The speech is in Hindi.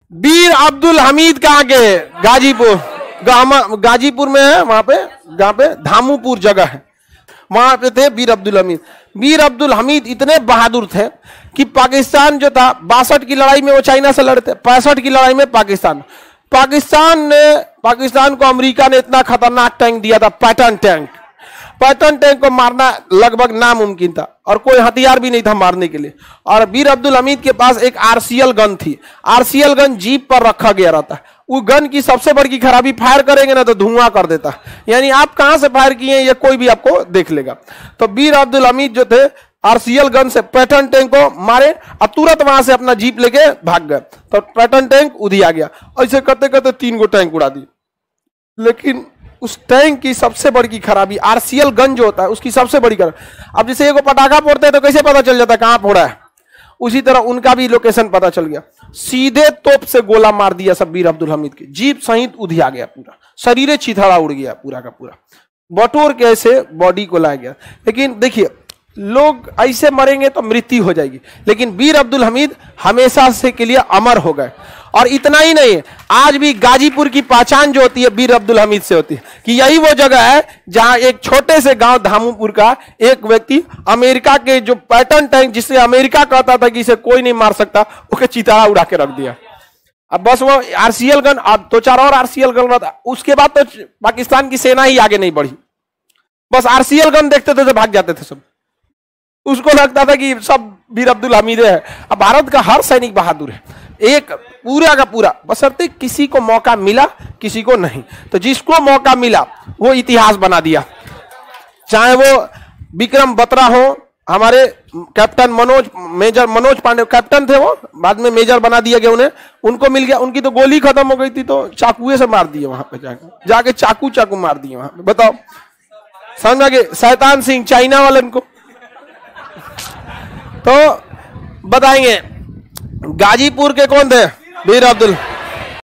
बीर अब्दुल हमीद कहाँ के? गाजीपुर, गाजीपुर में है, वहां पे जहाँ पे धामूपुर जगह है, वहां पे थे बीर अब्दुल हमीद। बीर अब्दुल हमीद इतने बहादुर थे कि पाकिस्तान जो था 62 की लड़ाई में वो चाइना से लड़ते, 65 की लड़ाई में पाकिस्तान को अमेरिका ने इतना खतरनाक टैंक दिया था, पैटर्न टैंक को मारना लगभग नामुमकिन था और कोई हथियार भी नहीं था मारने के लिए। और बीर अब्दुल हमीद के पास एक आरसीएल गन थी, आरसीएल गन जीप पर रखा गया रहता। वो गन की सबसे बड़ी खराबी, फायर करेंगे ना तो धुआं कर देता, यानी आप कहां से फायर किए ये कोई भी आपको देख लेगा। तो बीर अब्दुल हमीद जो थे आरसीएल गन से पैटर्न टैंक को मारे और तुरंत वहां से अपना जीप लेके भाग गए। तो पैटर्न टैंक उधिया गया। ऐसे करते करते 3 गो टैंक उड़ा दी। लेकिन उस टैंक की सबसे बड़ी खराबी, आरसीएल गन जो होता है उसकी सबसे बड़ी खराबी, अब जैसे एगो पटाखा फोड़ते हैं तो कैसे पता चल जाता है कहां फोड़ा है, उसी तरह उनका भी लोकेशन पता चल गया। सीधे तोप से गोला मार दिया सब बीर अब्दुल हमीद की, जीप सहित उधिया गया, पूरा शरीर चिथड़ा उड़ गया पूरा का पूरा, बटोर के ऐसे बॉडी को लाया गया। लेकिन देखिए लोग ऐसे मरेंगे तो मृत्यु हो जाएगी, लेकिन बीर अब्दुल हमीद हमेशा से के लिए अमर हो गए। और इतना ही नहीं, आज भी गाजीपुर की पहचान जो होती है बीर अब्दुल हमीद से होती है कि यही वो जगह है जहां एक छोटे से गांव धामूपुर का एक व्यक्ति अमेरिका के जो पैटर्न टैंक, जिससे अमेरिका कहता था कि इसे कोई नहीं मार सकता, उसके चितारा उड़ा के रख दिया। अब बस वो आरसीएल गन, अब 2-4 और आरसीएल गन रहता, उसके बाद तो पाकिस्तान की सेना ही आगे नहीं बढ़ी, बस आरसीएल गन देखते थे तो भाग जाते थे सब। उसको लगता था कि सब बीर अब्दुल हमीद है। अब भारत का हर सैनिक बहादुर है, एक पूरा का पूरा, बशर्ते किसी को मौका मिला किसी को नहीं, तो जिसको मौका मिला वो इतिहास बना दिया। चाहे वो विक्रम बत्रा हो, हमारे captain major Manoj Pandey captain थे, वो बाद में मेजर बना दिया गया उन्हें, उनको मिल गया। उनकी तो गोली खत्म हो गई थी तो चाकुए से मार दिए, वहां पे जाके चाकू मार दिए वहां पे। बताओ, समझ गए? शैतान सिंह चाइना वाले उनको। तो बताएंगे गाजीपुर के कौन थे? बीर अब्दुल